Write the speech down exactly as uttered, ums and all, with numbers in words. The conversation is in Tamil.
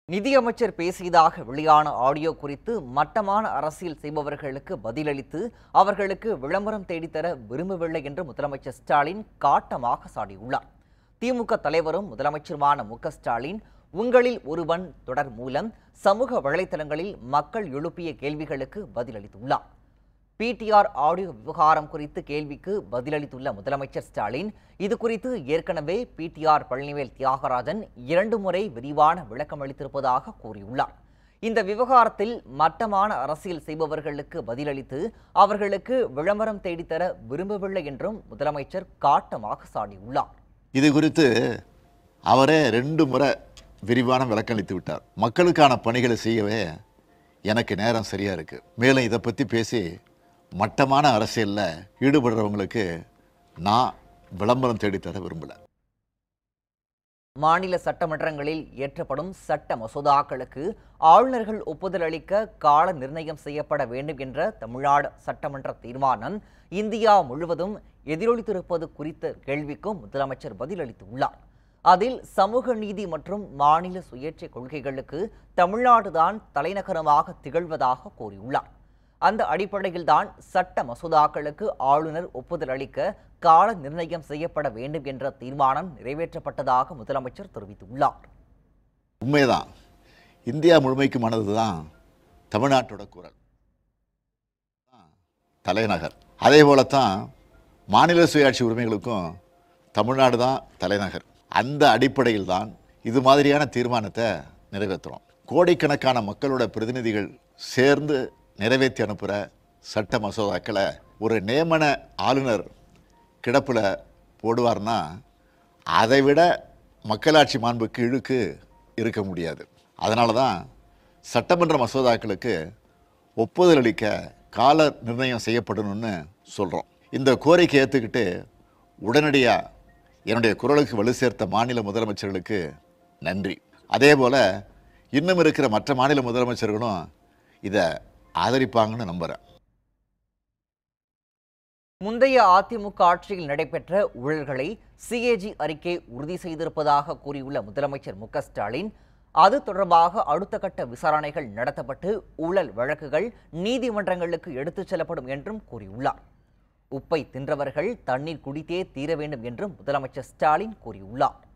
நிதியமைச்சர் பேசியதாக வெளியான ஆடியோ குறித்து மட்டமான அரசியல் செய்பவர்களுக்கு பதிலளித்து அவர்களுக்கு விளம்பரம் தேடித்தர விரும்பவில்லை என்று முதலமைச்சர் ஸ்டாலின் காட்டமாக சாடியுள்ளார். திமுக தலைவரும் முதலமைச்சருமான மு க ஸ்டாலின் உங்களில் ஒருவன் தொடர் மூலம் சமூக வலைதளங்களில் மக்கள் எழுப்பிய கேள்விகளுக்கு பதிலளித்துள்ளார். பிடிஆர் ஆடியோ விவகாரம் குறித்து கேள்விக்கு பதிலளித்துள்ள முதலமைச்சர் ஸ்டாலின் இது குறித்து ஏற்கனவே பிடிஆர் பழனிவேல் தியாகராஜன் இரண்டு முறை விரிவான விளக்கம் அளித்திருப்பதாக கூறியுள்ளார். இந்த விவகாரத்தில் மட்டமான அரசியல் செய்பவர்களுக்கு பதிலளித்து அவர்களுக்கு விளம்பரம் தேடித்தர விரும்பவில்லை என்றும் முதலமைச்சர் காட்டமாக சாடியுள்ளார். இது குறித்து அவரே ரெண்டு முறை விரிவான விளக்கம் அளித்து விட்டார். மக்களுக்கான பணிகளை செய்யவே எனக்கு நேரம் சரியா இருக்கு. மேலும் இதை பற்றி பேசி மட்டமான அரசியலில் ஈடுபடுறவங்களுக்கு நான் விளம்பரம் தேடித்தர விரும்பல. மாநில சட்டமன்றங்களில் இயற்றப்படும் சட்ட மசோதாக்களுக்கு ஆளுநர்கள் ஒப்புதல் அளிக்க கால நிர்ணயம் செய்யப்பட வேண்டும் என்ற தமிழ்நாடு சட்டமன்ற தீர்மானம் இந்தியா முழுவதும் எதிரொலித்திருப்பது குறித்த கேள்விக்கும் முதலமைச்சர் பதிலளித்துள்ளார். அதில் சமூக நீதி மற்றும் மாநில சுயேட்சை கொள்கைகளுக்கு தமிழ்நாடுதான் தலைநகரமாக திகழ்வதாக கூறியுள்ளார். அந்த அடிப்படையில்தான் சட்ட மசோதாக்களுக்கு ஆளுநர் ஒப்புதல் அளிக்க கால நிர்ணயம் செய்யப்பட வேண்டும் என்ற தீர்மானம் நிறைவேற்றப்பட்டதாக முதலமைச்சர் தெரிவித்துள்ளார். உண்மைதான், இந்தியா முழுமைக்குமானதுதான் தமிழ்நாட்டோட குரல், தலைநகர். அதே போலத்தான் மாநில சுயாட்சி உரிமைகளுக்கும் தமிழ்நாடு தான் தலைநகர். அந்த அடிப்படையில் தான் இது மாதிரியான தீர்மானத்தை நிறைவேற்றுறோம். கோடிக்கணக்கான மக்களோட பிரதிநிதிகள் சேர்ந்து நிறைவேற்றி அனுப்புகிற சட்ட மசோதாக்களை ஒரு நியமன ஆளுநர் கிடப்பில் போடுவார்னா அதை விட மக்களாட்சி மாண்புக்கு இழுக்கு இருக்க முடியாது. அதனால தான் சட்டமன்ற மசோதாக்களுக்கு ஒப்புதல் அளிக்க கால நிர்ணயம் செய்யப்படணும்னு சொல்கிறோம். இந்த கோரிக்கை ஏற்றுக்கிட்டு உடனடியாக என்னுடைய குரலுக்கு வலு சேர்த்த மாநில முதலமைச்சர்களுக்கு நன்றி. அதே போல் இன்னும் இருக்கிற மற்ற மாநில முதலமைச்சர்களும் இதை ஆதரிப்பாங்கன்னு நம்புகிறேன். முந்தைய அதிமுக ஆட்சியில் நடைபெற்ற ஊழல்களை சிஏஜி அறிக்கை உறுதி செய்திருப்பதாக கூறியுள்ள முதலமைச்சர் மு க ஸ்டாலின் அது தொடர்பாக அடுத்த கட்ட விசாரணைகள் நடத்தப்பட்டு ஊழல் வழக்குகள் நீதிமன்றங்களுக்கு எடுத்துச் செல்லப்படும் என்றும் கூறியுள்ளார். உப்பை தின்றவர்கள் தண்ணீர் குடித்தே தீர வேண்டும் என்றும் முதலமைச்சர் ஸ்டாலின் கூறியுள்ளார்.